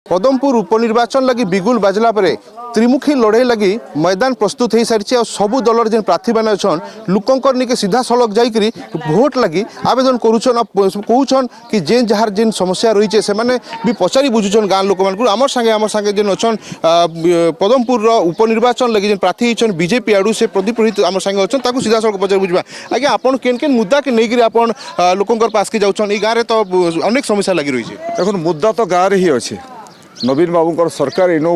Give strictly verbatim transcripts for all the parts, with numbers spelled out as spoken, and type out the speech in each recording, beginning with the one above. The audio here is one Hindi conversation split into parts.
पदमपुर उपनिर्वाचन लगी बिगुल बाजला परे त्रिमुखी लड़े लगी मैदान प्रस्तुत हो सारी और सबू दलर जेन प्रार्थी मैंने अच्छा लोकंर निके सीधा सड़क जाकि भोट लगी आवेदन करुछन कहून कि जेन जहार जेन समस्या रही से मैंने भी पचारि बुझुछन गाँव लोक मान आमर संगे आमर संगे जेन अच्छा पदमपुर उपनिर्वाचन लगी जेन प्रार्थी होन बीजेपी आड़ू से प्रदीप रोहित आम संगे अच्छा सीधा सड़क पचार बुझा आज्ञा आपन केन केन मुद्दा के नहीं आपन लोकंर पास के जाऊन गाँव में तो अनेक समस्या लगी रही है। देखो मुद्दा तो गाँव ही अच्छे नवीन बाबू सरकार इनो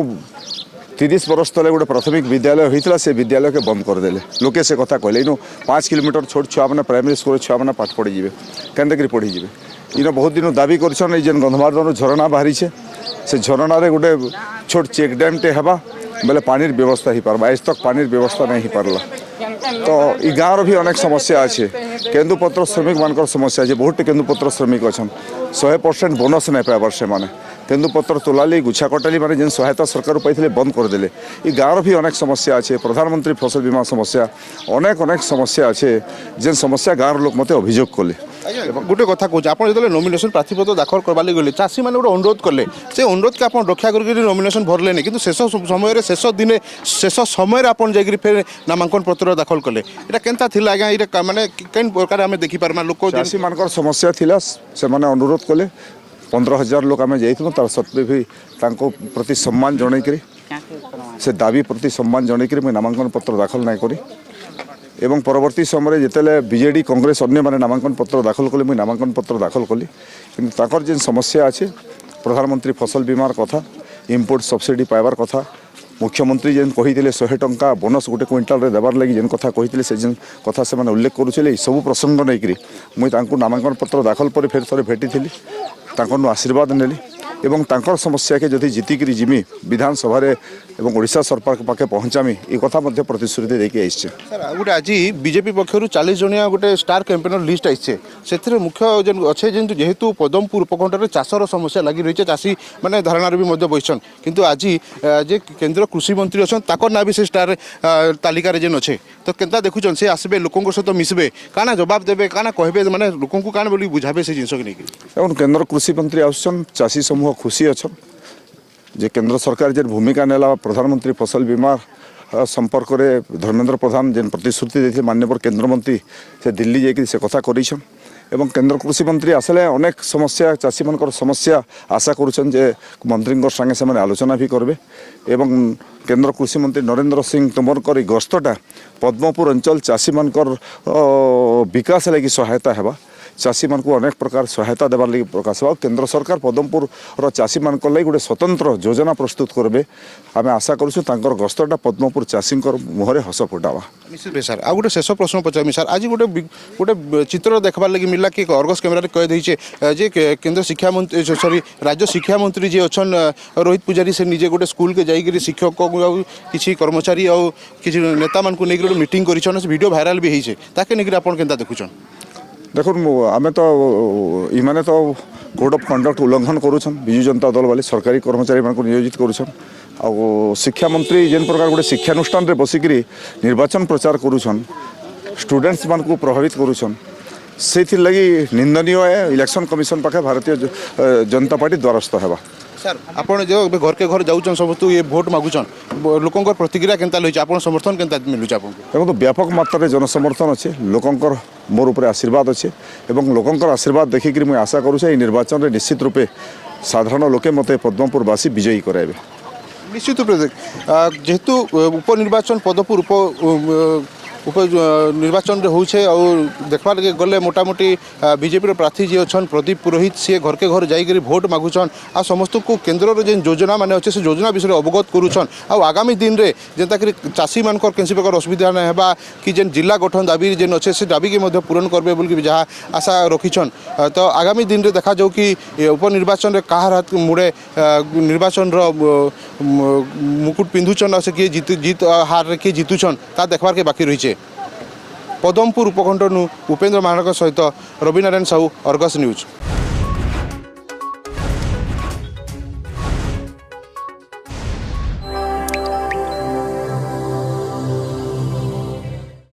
तीस वर्ष तले गोटे प्राथमिक विद्यालय होता से विद्यालय के बंद करदे लोके से कथा कहले इनो पाँच किलोमीटर छोट छुआ मैंने प्राइमरी स्कूल छुआ मैंने पाठ पढ़ी जाए केन्दाकि पढ़ी जाए इन बहुत दिन दाबी कर जेन गंधमार्दन झरणा बाहरी से झरणार गोटे छोट चेक डैम टे हवा बेले पानी व्यवस्था हो पार्बा आज तक पानी व्यवस्था नहीं हो पार्ला तो ये गाँव भी अनेक समस्या अच्छे केन्दुपत्र श्रमिक मान समस्या अच्छे बहुत केन्दुपत्र श्रमिक अच्छा शहे परसेंट बोनस नहीं पाइबार से माने केन्दुपत्र तोलाली गुछा कटाली माने जेन सहायता सरकार पाई बंद करदे ये गाँव भी अनेक समस्या अच्छे प्रधानमंत्री फसल बीमा समस्या अनेक अनेक समस्या अच्छे जेन समस्या गाँव लोक मत अभियोग कले गोटे कथा कहूँ आप जो नॉमिनेशन प्रार्थीपत्र दाखल करवाले गले चाषी मैंने गोटे अनुरोध कले से अनुरोध के आप रक्षा करके नॉमिनेशन भरले कि शेष समय शेष दिन शेष समय आप फिर नामांकन पत्र दाखल कले ये केनता थिला आज्ञा ये माने केन प्रकार आम देखिपार्मा लोक चाषी मान समस्या थिला से माने अनुरोध कले पंद्रह हजार लोक आम जाइलु तार सत्वे भी तांको प्रति सम्मान जनईकरी से दाबी प्रति सम्मान जनईकरी मुझे नामांकन पत्र दाखल नहीं करी एवं परवर्ती समय जिते बीजेडी कांग्रेस अन्य माने नामांकन पत्र दाखल कले मुझे नामांकन पत्र दाखल कली कि जेन समस्या अच्छे प्रधानमंत्री फसल बीमार कथा इम्पोर्ट सब्सिडी पाइबार कथा मुख्यमंत्री जेन कही शहे टंका बोनस गोटे क्विंटाल देवार लगी जेन कथा कही से जेन कथा से मैंने उल्लेख करुले सब प्रसंग नहीं मुझे नामांकन पत्र दाखल पर फिर थे भेटी आशीर्वाद नेली एवं तांकर समस्या के जदि जीतिक जिमी विधानसभा एवं ओडिशा सरकार पाखे पहुँचामी ये कथा प्रतिश्रुति देके आइछे। सर गोटे आज बीजेपी पक्षर चालीस जनिया गोटे स्टार कैंपेनर लिस्ट आइछे से मुख्य जेन अच्छे जेन जेहेतु पदमपुर उपखंड चाषर समस्या लगी रही है चाषी मैंने धारणार भी बसन किंतु आज जे केंद्र कृषि मंत्री अच्छा ताकर ना भी से स्टार तालिकार जेन अच्छे तो केन्ता देखुन से आसबे लोकों सहित मिसबे काना जवाब देवे काना कहबे माने लोकों को काना बोली बुझाबे से जिनस के नहीं केंद्र कृषि मंत्री आसन चाषी समूह खुशी अच्छा जे केंद्र सरकार जेन भूमिका नेला प्रधानमंत्री फसल बीमा संपर्क में धर्मेंद्र प्रधान जेन प्रतिश्रुति देते माननीय केंद्र मंत्री से दिल्ली जाकि से कथा करेछन एवं केंद्र कृषि मंत्री आसले अनेक समस्या चाषी मान समस्या आशा करुछन जे मंत्री संगे से आलोचना भी करबे एवं केंद्र कृषि मंत्री नरेंद्र सिंह तोमर गस्तटा पद्मपुर अंचल चाषी मान विकास लगी सहायता हेबा चाषी मान अनेक प्रकार सहायता देवार लगी प्रकाश हो केंद्र सरकार पदमपुर चाषी मान लगी गोटे स्वतंत्र योजना प्रस्तुत करेंगे आम आशा करूँ गस्तटा पद्मपुर चाषी मुहर हस फुटावा निश्चित सर आ गोटे शेष प्रश्न पचार सर आज गोटे गोटे चित्र देखबार लगी मिलला कि अर्गस कैमेरा कह देचे जे केंद्र शिक्षा मंत्री सॉरी राज्य शिक्षा मंत्री जी अच्छा रोहित पुजारी से निजे गोटे स्कूल के जाइए शिक्षक किसी कर्मचारी और किसी नेता मान को लेकर मीटिंग कर वीडियो भाइराल भी होइछे ताके लेकर आपन केनता देखुछन देखो आम तो इमाने तो कोड ऑफ कंडक्ट उल्लंघन करुछन विजु जनता दल वाले सरकारी कर्मचारी मान को नियोजित करुछन आ शिक्षा मंत्री जेन प्रकार गोटे शिक्षानुष्ठान बसिक निर्वाचन प्रचार करुछन स्टूडेंट्स मान को प्रभावित करुछन से लगी निंदनीय इलेक्शन कमिशन पाखे भारतीय जनता पार्टी द्वारस्थ हेबा। सर आपन जो घर के घर जाऊन समस्त ये भोट मागुचन लोकंर प्रतिक्रिया केनता लइछ आपन समर्थन केनता मिलुछ आपन देखो तो व्यापक मात्रा रे जनसमर्थन अच्छे लोकंर मोर ऊपर आशीर्वाद अच्छे एवं लोकंर आशीर्वाद देखिक मुझे आशा करुछे निर्वाचन में निश्चित रूपे साधारण लोके मत पद्मपुरवासी विजयी कराइबे निश्चित रूपे जेहेतु उपनिर्वाचन पदपुर उप उप निर्वाचन रे होछे और देखबार के गले मोटामोटी बीजेपी प्रार्थी जी अच्छा प्रदीप पुरोहित सी घर के घर जाइए भोट मागुछन आ समस्त को केन्द्र जेन योजना माने अच्छे से योजना विषय अवगत करुछन आ आगामी दिन रे जेनता कि चाषी मान किसी प्रकार असुविधा नहीं है कि जेन जिला गठन दाबी जेन अच्छे से दाबी के मध्य पूरण करबे बोल जहाँ आशा रखिछन तो आगामी दिन रे देखा जाऊ कि उपनिर्वाचन रे काहार हाथ मुड़े निर्वाचन रो मुकुट पिंधुछन से किए जीत जीत हार किए जीतुछन ता देखबार के बाकी रही। पदमपुर उपखंड उपेन्द्र महानक सहित रविनारायण साहू अर्गस न्यूज।